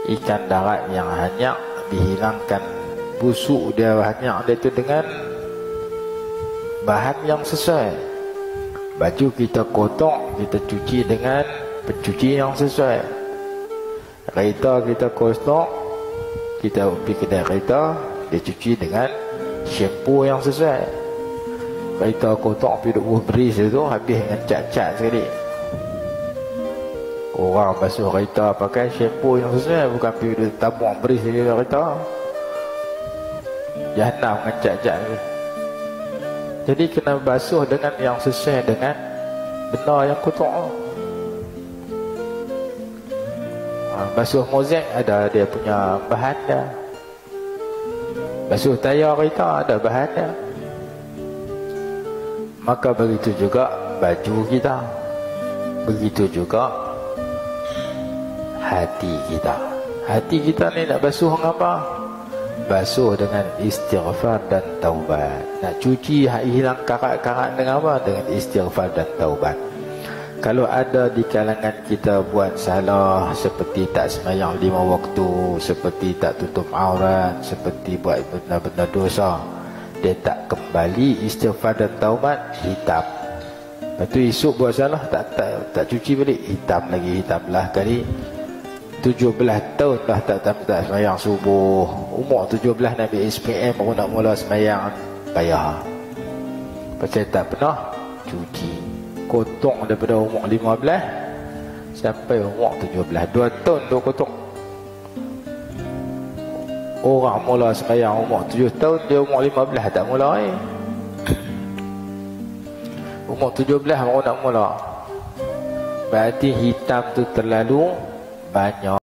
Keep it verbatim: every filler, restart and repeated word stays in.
ikan darat yang hanyak dihilangkan busuk dia hanyak dia tu dengan bahan yang sesuai. Baju kita kotor, kita cuci dengan pencuci yang sesuai. Kereta kita kotor, kita pergi kedai kereta, dia cuci dengan shampoo yang sesuai. Kereta kotor pergi duk buh beris tu, habis dengan cat-cat sekali. Orang basuh kereta pakai shampoo yang sesuai, bukan pergi duk tabung beris di kereta. Jahanam dengan cat-cat ni. Jadi kena basuh dengan yang sesuai dengan benda yang kotor. Ha, basuh mozaik ada dia punya bahan dia. Basuh tayar kereta ada bahan dia. Maka begitu juga baju kita, begitu juga hati kita. Hati kita ni nak basuh dengan apa? Basuh dengan istighfar dan taubat. Nak cuci hilang karat-karat dengan apa? Dengan istighfar dan taubat. Kalau ada di kalangan kita buat salah, seperti tak sembahyang lima waktu, seperti tak tutup aurat, seperti buat benda-benda dosa, dia tak kembali istighfar dan taubat, hitam. Lepas tu esok buat salah, tak tak tak cuci balik, hitam lagi, hitam lah. Kali tujuh belas tahun dah tak tak, tak sembahyang subuh. Umur tujuh belas nak ambil S P M baru nak mula sembahyang, payah. Pasal tak pernah cuci. Kotor daripada umur lima belas sampai umur tujuh belas, dua tahun tu kotor. Orang mula sembahyang umur tujuh tahun, dia umur lima belas tak mula eh. Umur tujuh belas baru nak mula. Berarti hitam tu terlalu banyak.